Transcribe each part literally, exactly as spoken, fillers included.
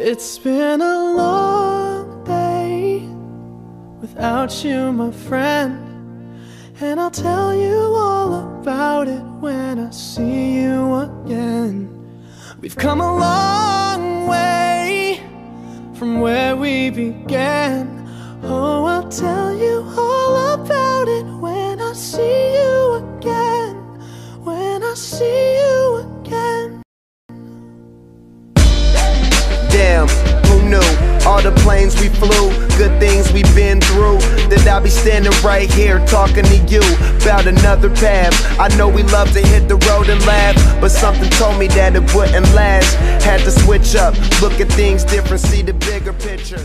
It's been a long day without you, my friend, and I'll tell you all about it when I see you again. We've come a long way from where we began. Oh, I'll tell you all about it when I see you again. When I see you again. Damn, who knew? All the planes we flew, good things we've been through, that I'll be standing right here talking to you about another path. I know we love to hit the road and laugh, but something told me that it wouldn't last. Had to switch up, look at things different, see the bigger picture.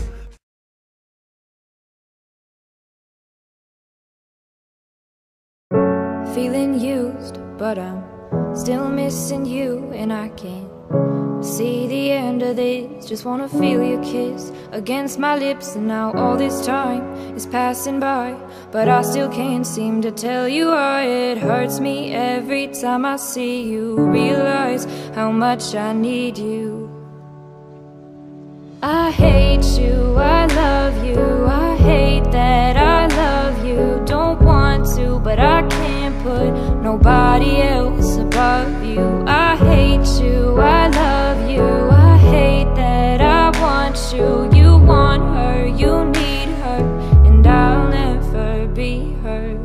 Feeling used, but I'm still missing you, and I can't see the end of this. Just wanna feel your kiss against my lips, and now all this time is passing by, but I still can't seem to tell you why. It hurts me every time I see you, realize how much I need you. I hate you, I love you, I hate that I love you. Don't want to, but I can't put nobody else above you. I hate you, I love you, I hate that I want you. You want her, you need her, and I'll never be her.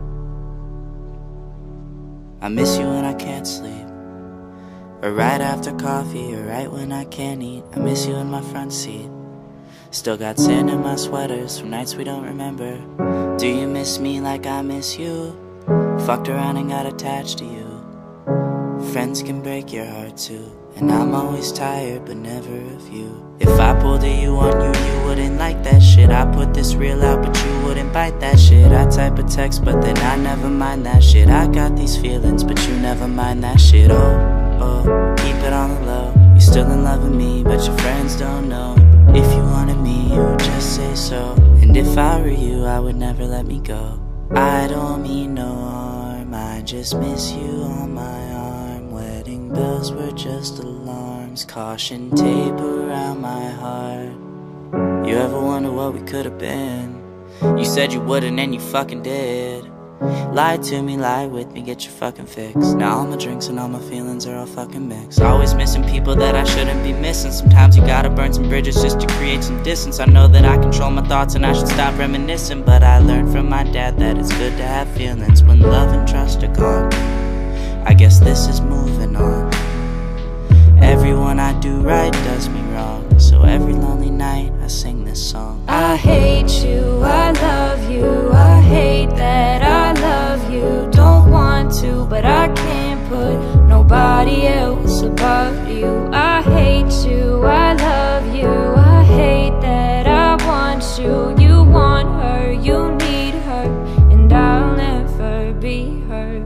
I miss you when I can't sleep, or right after coffee, or right when I can't eat. I miss you in my front seat. Still got sand in my sweaters from nights we don't remember. Do you miss me like I miss you? Fucked around and got attached to you. Friends can break your heart too, and I'm always tired but never of you. If I pulled a you on you, you wouldn't like that shit. I put this reel out but you wouldn't bite that shit. I type a text but then I never mind that shit. I got these feelings but you never mind that shit. Oh, oh, keep it on the low. You still in love with me but your friends don't know. If you wanted me, you would just say so, and if I were you, I would never let me go. I don't mean no harm, I just miss you on my arm. Wedding bells were just alarms, caution tape around my heart. You ever wonder what we could have been? You said you wouldn't and you fucking did. Lie to me, lie with me, get your fucking fix. Now all my drinks and all my feelings are all fucking mixed. Always missing people that I shouldn't be missing. Sometimes you gotta burn some bridges just to create some distance. I know that I control my thoughts and I should stop reminiscing, but I learned from my dad that it's good to have feelings when love and trust are gone. I guess this is moving on. Everyone I do right does me wrong, so every lonely night I sing this song. I hate you, I love you, I hate that I love you. Don't want to, but I can't put nobody else above you. I hate you, I love you, I hate that I want you. You want her, you need her, and I'll never be her.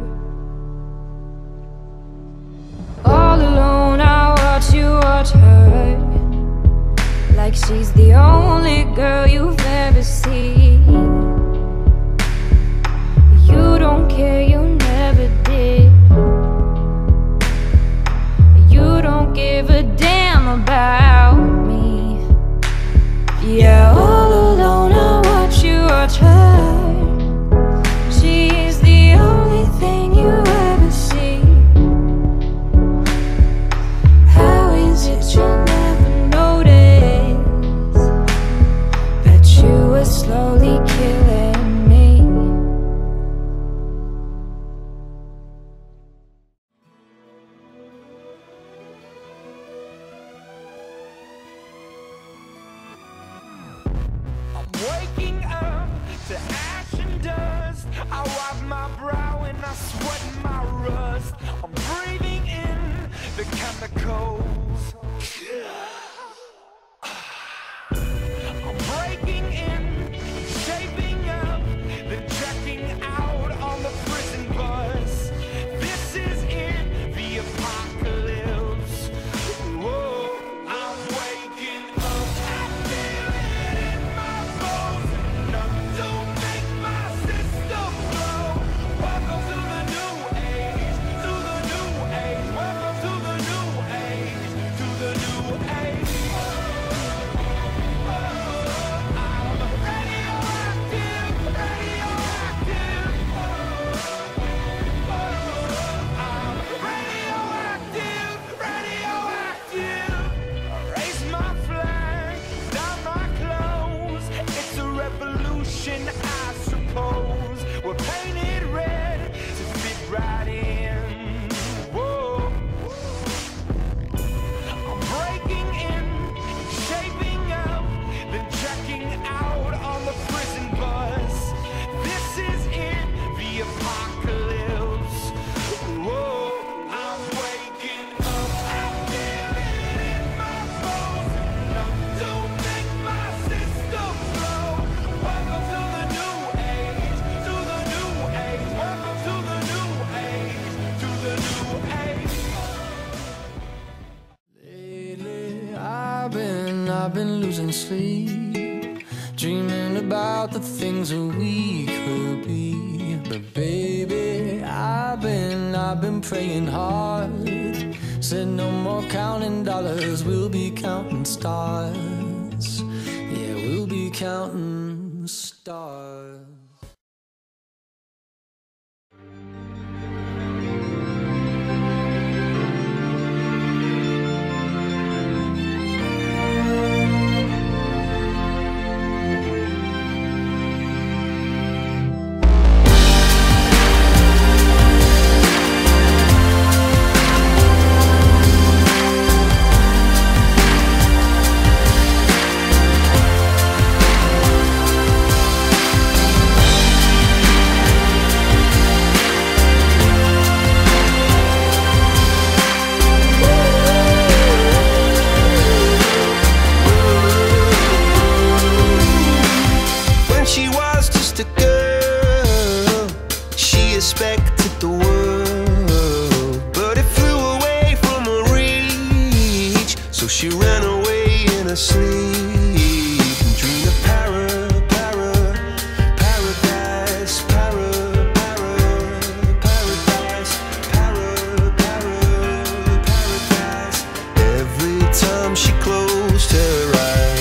All alone I watch you watch her, like she's the only girl you've ever seen. You don't care, you never did. You don't give a damn about me. Yeah, all alone I watch you watch her. She's the only thing you ever see. How is it you never notice that you were slowly killing me? I'm waking up to ash and dust. I wipe my brow and I sweat my rust. I'm breathing in the chemicals. I'm breaking in, shaping up, then checking out on the prison bus. This is it, the apocalypse. Whoa, I'm waking up, I feel it in my bones. Enough to make my system blow. Welcome to the new age, to the new age. Welcome to the new age, to the new age. ocean, I suppose. We're painted red to fit right in. Whoa. I'm breaking in, shaping up, then checking out on the prison bus. This is it, the apocalypse. Whoa. I'm waking up, I feel it in my bones. Enough to make my system blow. Welcome to the new age, to the new age. Welcome to the new age, to the new age. Lately, I've been, I've been losing sleep, dreaming about the things that we could be. But baby, I've been, I've been praying hard. Said no more counting dollars, we'll be counting stars. Yeah, we'll be counting stars. When she was just a girl, she expected the world, but it flew away from her reach. So she ran away in her sleep and dreamed of para, para, paradise, para, para, paradise, para, para, paradise. Every time she closed her eyes,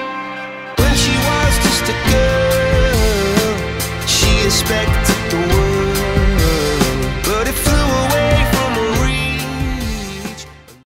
when she was just a girl, she expected the world.